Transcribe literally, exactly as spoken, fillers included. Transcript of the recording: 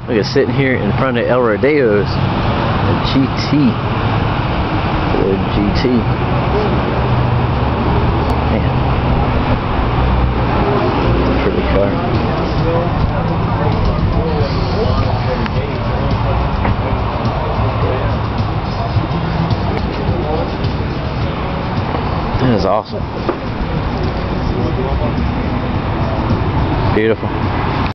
Look at sitting here in front of El Rodeo's G T. The G T. Man. It's a pretty car. That is awesome. Beautiful.